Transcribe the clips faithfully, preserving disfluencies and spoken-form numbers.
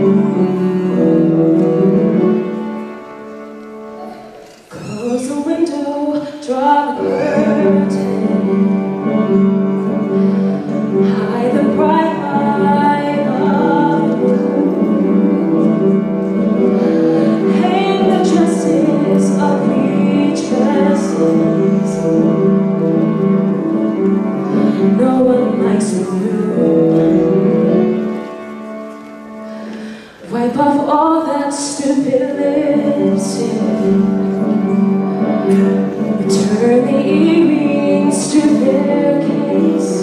Close the window, draw the curtain, hide the bright light of the moon, hang the dresses of each dresses. No one likes blue. Wipe off all that stupid lipstick. Turn the earrings to their case.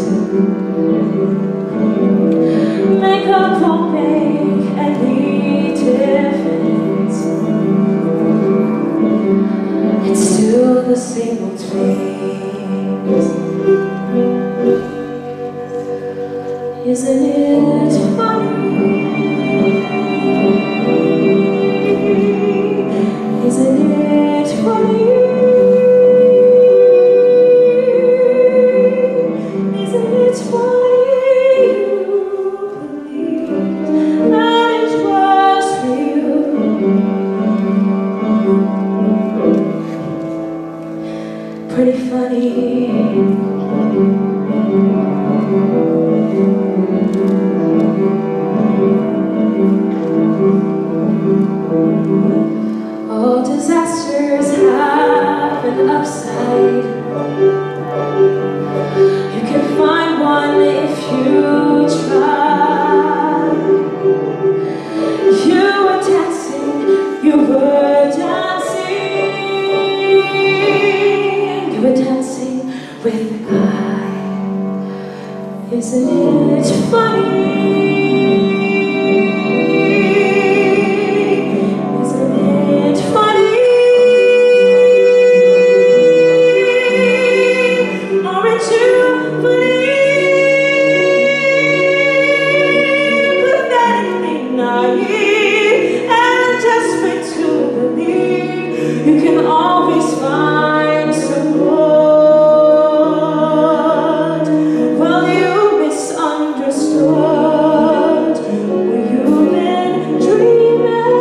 Makeup won't make any difference. It's still the same old face. Isn't it funny? Isn't it funny? Isn't it funny you believed that it was real? Pretty funny. All disasters have an upside. You can find one if you try. You were dancing, you were dancing, you were dancing with a guy. Isn't it funny? You can always find someone. Well, you misunderstood. Well, you've been dreaming.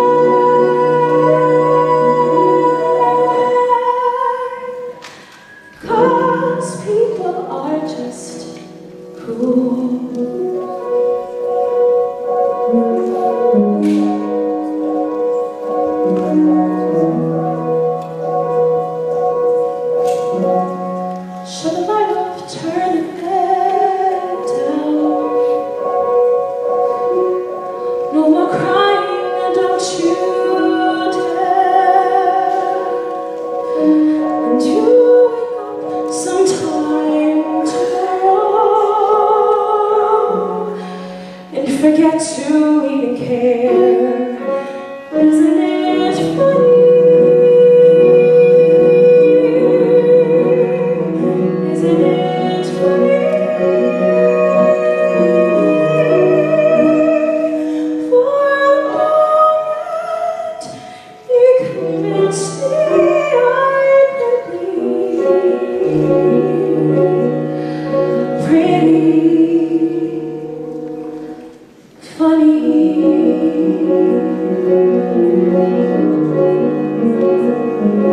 'Cause people are just cruel. Shut the light off, turn the bed down. No more crying, don't you dare. And you wake up sometime tomorrow and you forget to even care. Isn't it funny?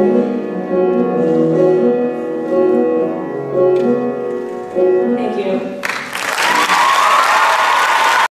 Thank you.